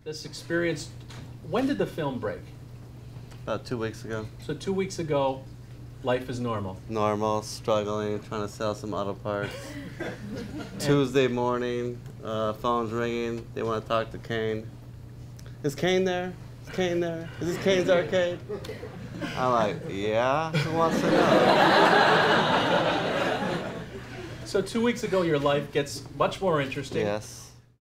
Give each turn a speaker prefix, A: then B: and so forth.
A: This experience, when did the film break?
B: About 2 weeks ago.
A: So 2 weeks ago, life is normal.
B: Normal, struggling, trying to sell some auto parts. Tuesday morning, phone's ringing. They want to talk to Caine. Is Caine there? Is Caine there? Is this Caine's arcade? I'm like, yeah? Who wants to know?
A: So 2 weeks ago, your life gets much more interesting.
B: Yes.